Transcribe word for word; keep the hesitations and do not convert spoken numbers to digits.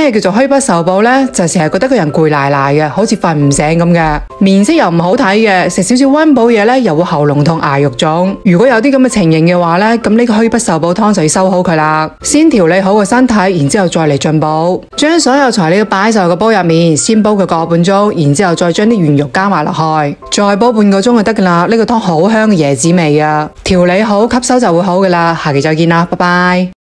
咩叫做虛不受補呢？就成日覺得個人攰賴賴嘅，好似瞓唔醒咁嘅，面色又唔好睇嘅，食少少溫補嘢咧又會喉嚨痛牙肉腫。如果有啲咁嘅情形嘅話咧，咁呢個虛不受補湯就要收好佢啦。先調理好個身體，然之後再嚟進補。將所有材料擺晒個煲入面，先煲佢個半鐘，然之後再將啲原肉加埋落去，再煲半個鐘就得噶啦。呢個湯好香嘅椰子味啊！調理好吸收就會好噶啦。下期再見啦，拜拜。